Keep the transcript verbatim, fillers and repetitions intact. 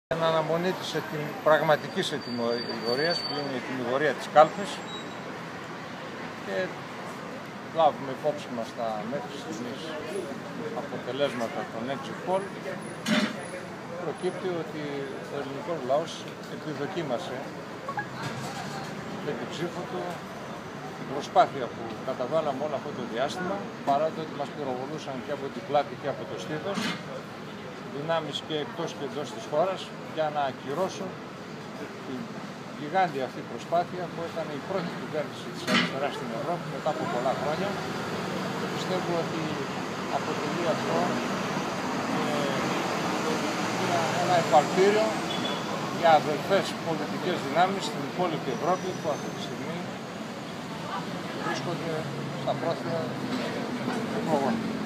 Εν αναμονή της ετοιμ... πραγματικής ετοιμιγορίας, που είναι η ετοιμιγορία της Κάλπης, και λάβουμε υπόψη μας τα μέχρι στιγμής αποτελέσματα των exit poll, προκύπτει ότι ο ελληνικός λαός επιδοκίμασε με την ψήφο του την προσπάθεια που καταβάλαμε όλο αυτό το διάστημα, παρά το ότι μας πυροβολούσαν και από την πλάτη και από το στήθος δυνάμεις και εκτός και εντός της χώρας για να ακυρώσουν την γιγάντια αυτή προσπάθεια που έκανε η πρώτη κυβέρνηση της αριστεράς στην Ευρώπη μετά από πολλά χρόνια. Και πιστεύω ότι αποτελεί αυτό ε, ένα εφαλτήριο για αδελφές πολιτικές δυνάμεις στην υπόλοιπη Ευρώπη που αυτή τη στιγμή βρίσκονται στα πρόθυρα εκλογών.